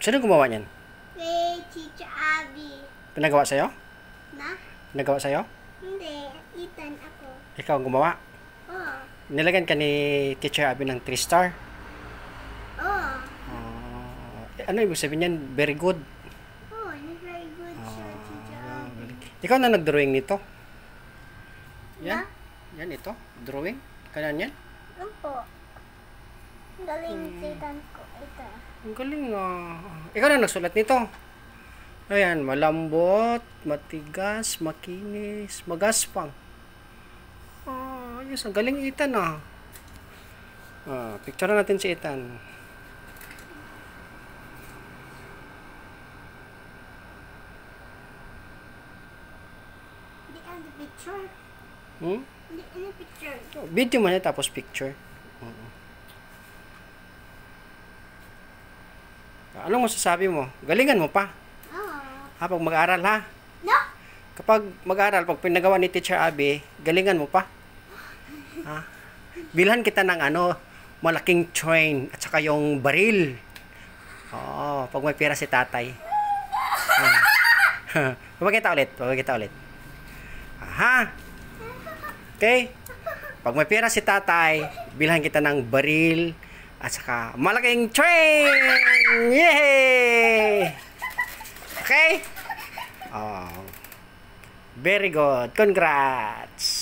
Sino gumawa niyan? Kay Teacher Abby. Pinagawa sa'yo? Na? Pinagawa sa'yo? Hindi. Ethan ako. Ikaw ang gumawa? Oo. Nilagyan ka ni Teacher Abby ng 3 star? Oo. Ano ibig sabihin yan? Very good. Oo, very good siya, Teacher Abby. Ikaw na nag-drawing nito? Yan? Na? Yan ito? Drawing? Kanan yan? Opo. Galing Ethan ko. Ito. Ang galing Ikaw na nagsulat nito? Ayan, malambot, matigas, makinis, magaspang. Ayos, ang galing Ethan picture natin si Ethan. Hindi ang picture. Hindi ang picture. Video man yan, tapos picture. Anong masasabi mo? Galingan mo pa. Oo. Pag mag-aaral ha? No? Kapag mag-aaral, pag pinagawa ni Teacher Abby, galingan mo pa. Bilhan kita ng malaking train at saka yung baril. Pag may pera si tatay. Papakita ulit. Okay? Pag may pera si tatay, bilhan kita ng baril at saka malaking train! Yay! Okay? Very good. Congrats!